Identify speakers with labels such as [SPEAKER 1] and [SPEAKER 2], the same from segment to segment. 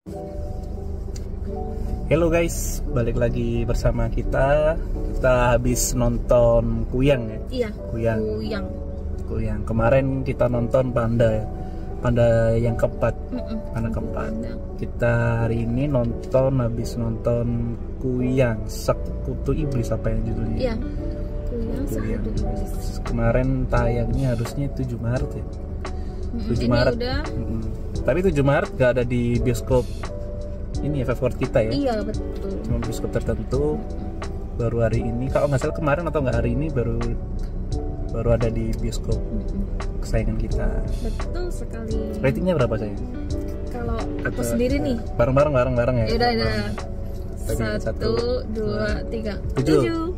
[SPEAKER 1] Halo guys, balik lagi bersama kita. Kita habis nonton Kuyang ya?
[SPEAKER 2] Iya. Kuyang. Kemarin kita nonton Panda ya. Panda yang keempat. Panda keempat. Kita hari ini habis nonton Kuyang, Sekutu Iblis apa yang judulnya? Iya. Kuyang, Sekutu Iblis.
[SPEAKER 1] Kemarin tayangnya harusnya 7 Maret ya. 7 Maret.
[SPEAKER 2] Udah.
[SPEAKER 1] Tapi 7 Maret gak ada di bioskop ini ya, favorit kita ya.
[SPEAKER 2] Iya betul.
[SPEAKER 1] Cuma bioskop tertentu. Baru hari ini, kalau nggak salah kemarin atau nggak hari ini baru ada di bioskop kesayangan kita.
[SPEAKER 2] Betul sekali.
[SPEAKER 1] Ratingnya berapa sayang?
[SPEAKER 2] Kalau aku sendiri nih.
[SPEAKER 1] Bareng ya.
[SPEAKER 2] Ya udah. 1, 2, 3.
[SPEAKER 1] 7.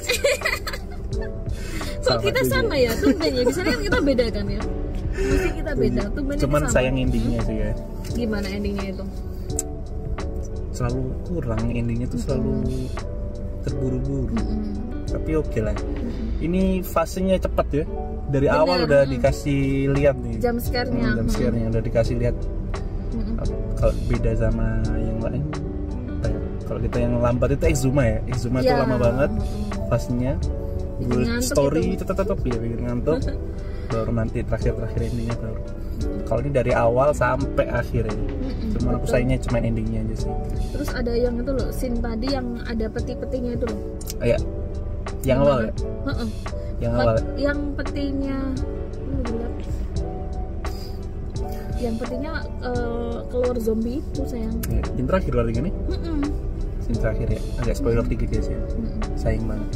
[SPEAKER 2] Kok kita sama ya? Tumbennya. Biasanya kan kita beda kan ya? Mesti kita beda. Tumbennya
[SPEAKER 1] cuman
[SPEAKER 2] sama.
[SPEAKER 1] sayang endingnya sih ya.
[SPEAKER 2] Gimana endingnya itu?
[SPEAKER 1] Selalu kurang endingnya tuh, selalu terburu-buru. Tapi oke lah. Ini fasenya cepat ya. Dari awal udah dikasih lihat nih.
[SPEAKER 2] Jump scare-nya.
[SPEAKER 1] Jump scare-nya udah dikasih lihat. Kalau beda sama yang lain, kalau kita yang lambat itu Exuma ya. Exuma tuh lama banget fasenya. Story tetap ya bikin ngantuk. Baru nanti terakhir endingnya baru. Kalau ini dari awal sampai akhir ya. Cuma aku sayangnya cuma endingnya aja sih.
[SPEAKER 2] Terus ada yang itu loh, scene tadi yang ada peti-petinya itu loh.
[SPEAKER 1] Iya. Yang awal ya? Yang awal.
[SPEAKER 2] Yang petinya yang petinya keluar zombie itu sayang.
[SPEAKER 1] Ya, yang terakhir berarti ini? Scene terakhir ya. Agak spoiler dikit ya sih. Sayang banget.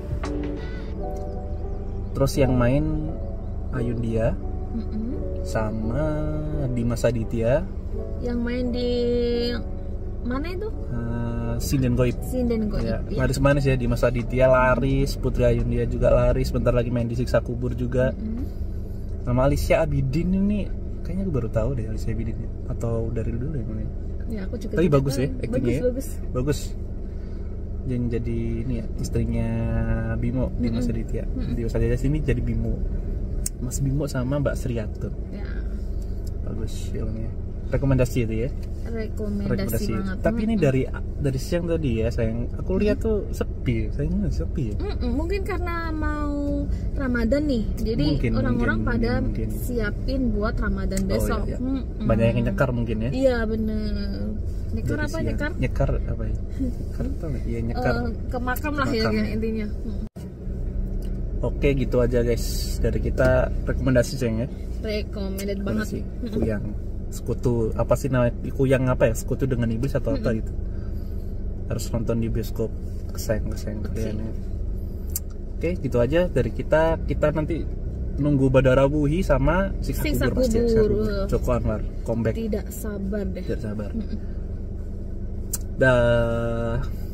[SPEAKER 1] Terus yang main Ayudhya sama Dimas Aditya.
[SPEAKER 2] Yang main di mana itu?
[SPEAKER 1] Sinden Goib. Ya,
[SPEAKER 2] Ya.
[SPEAKER 1] Laris manis ya, Dimas Aditya laris, Putri Ayudhya juga laris, bentar lagi main di Siksa Kubur juga. Nama Alicia Abidin ini kayaknya aku baru tahu deh, Alicia Abidin atau dari dulu ya mana?
[SPEAKER 2] Ya, aku juga.
[SPEAKER 1] Tapi bagus ya aktingnya.
[SPEAKER 2] Bagus.
[SPEAKER 1] Yang jadi ini ya, istrinya Bimo, Dimas Aditya. Dimas Aditya sini jadi Bimo. Mas Bimo sama Mbak Sriatur.
[SPEAKER 2] Ya.
[SPEAKER 1] Bagus filmnya. Rekomendasi itu ya.
[SPEAKER 2] Rekomendasi banget.
[SPEAKER 1] Tapi ini dari siang tadi ya, sayang. Aku lihat tuh sepi. Sayangnya sepi ya.
[SPEAKER 2] Mungkin karena mau Ramadan nih. Jadi orang-orang pada siapin buat Ramadan besok.
[SPEAKER 1] Iya. Banyak yang nyekar mungkin ya.
[SPEAKER 2] Iya bener. Nyekar apa nyekar?
[SPEAKER 1] Nyekar apa ya? Nyekar tau nggak? Iya nyekar.
[SPEAKER 2] Ke makam lah ya intinya.
[SPEAKER 1] Oke gitu aja guys dari kita, rekomendasi sayang ya.
[SPEAKER 2] Recommended banget
[SPEAKER 1] sih. Kuyang Sekutu apa sih namanya? Kuyang apa ya? Sekutu dengan Iblis atau apa gitu. Harus nonton di bioskop kesayang kalian ya. Oke gitu aja dari kita. Kita nanti nunggu Badara Wuhi sama Siksa Kubur pasti ya. Joko Anwar comeback.
[SPEAKER 2] Tidak sabar deh.
[SPEAKER 1] Dah.